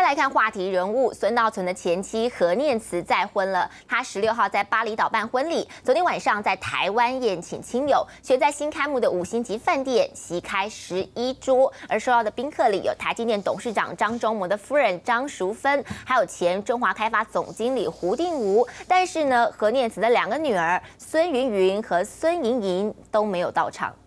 来看话题人物孙道存的前妻何念慈再婚了。她16号在巴厘岛办婚礼，昨天晚上在台湾宴请亲友，选在新开幕的5星级饭店席开11桌。而受邀的宾客里有台积电董事长张忠谋的夫人张淑芬，还有前中华开发总经理胡定吴。但是呢，何念慈的2个女儿孙云云和孙莹莹都没有到场。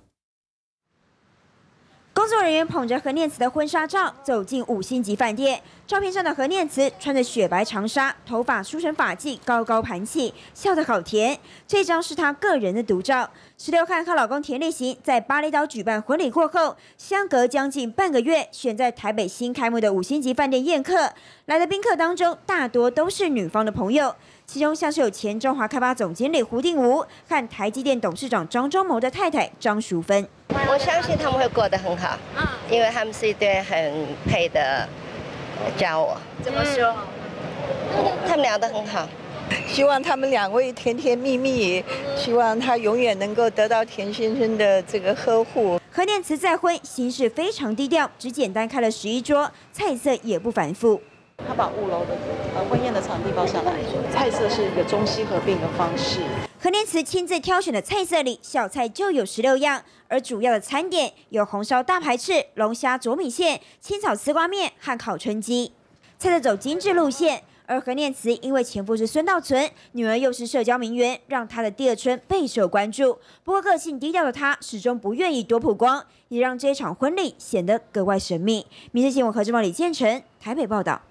工作人员捧着何念慈的婚纱照走进5星级饭店。照片上的何念慈穿着雪白长纱，头发梳成发髻，高高盘起，笑得好甜。这张是她个人的独照。16号和老公田立行在巴厘岛举办婚礼过后，相隔将近半个月，选在台北新开幕的5星级饭店宴客。来的宾客当中，大多都是女方的朋友。 其中像是有前中华开发总经理胡定吴和台积电董事长张忠谋的太太张淑芬。 我相信他们会过得很好，因为他们是一对很配的家伙。 怎么说？ 他们聊得很好。 希望他们2位甜甜蜜蜜，希望他永远能够得到田先生的这个呵护。 何念慈再婚行事非常低调，只简单开了11桌，菜色也不繁复。 他把5楼的婚宴的场地包下来，菜色是一个中西合并的方式。 何念慈亲自挑选的菜色里，小菜就有16样，而主要的餐点有红烧大排翅、龙虾灼米线、青草丝瓜面和烤春鸡。菜色走精致路线，而何念慈因为前夫是孙道存，女儿又是社交名媛，让她的第2春备受关注。不过个性低调的她始终不愿意多曝光，也让这场婚礼显得格外神秘。民视新闻何志茂、李建成台北报道。